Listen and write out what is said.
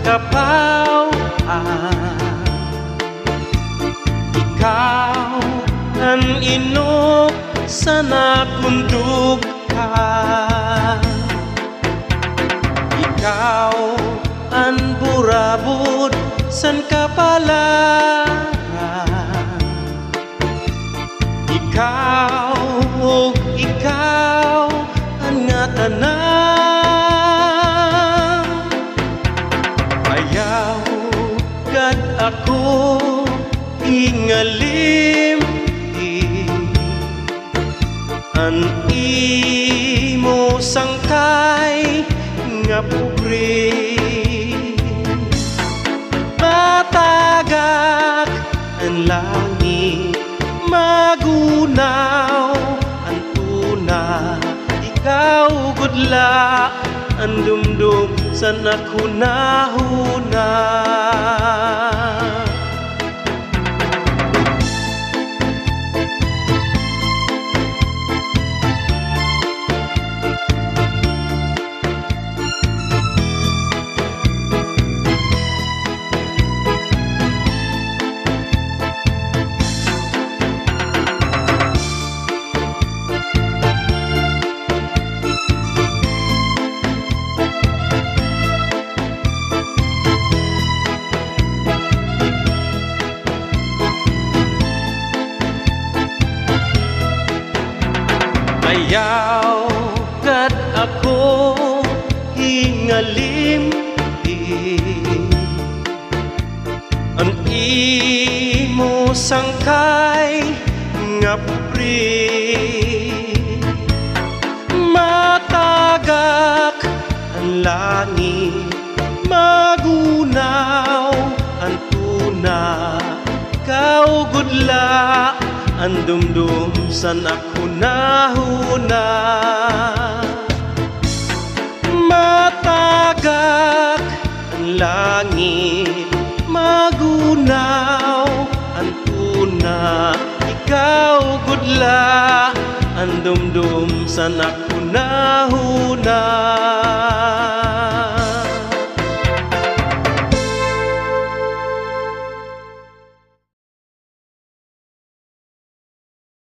kapawan. Ikaw ang inok sa nakundog ka. Ikaw ang burabod san kapalaran. Ikaw, oh, ikaw ang nga tanan. Ayaw gad ako ingalim an imo sangkay nga pobre. Matagak ang langit, magunaw ang tuna. Ikaw gudla ang dumdum sa nakunahuna. Ayaw kat ako hingalim ang imo sangkay nga pobre. Matagak ang langit, magunaw ang tuna. Ikaw gudla ang dumdum sa nakunahuna. Matagak ang langit, magunaw ang tuna. Ikaw gudla ang dumdum sa nakunahuna.